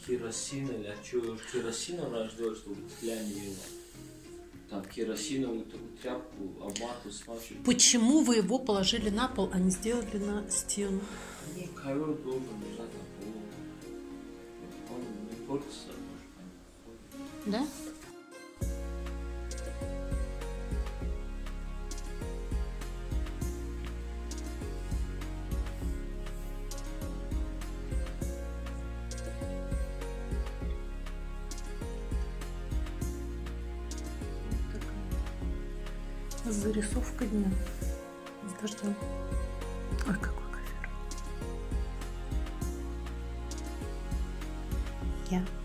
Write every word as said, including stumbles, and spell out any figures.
керосин или от чего керосин он рождает, чтобы тля не было. Там керосиновую такую тряпку, обматывать, смачивать. Почему вы его положили на пол, а не сделали на стену? Ну, ковер должен лежать на полу. Он не портится, может. Да? Зарисовка дня с дождем. Ой, какой ковер. Я.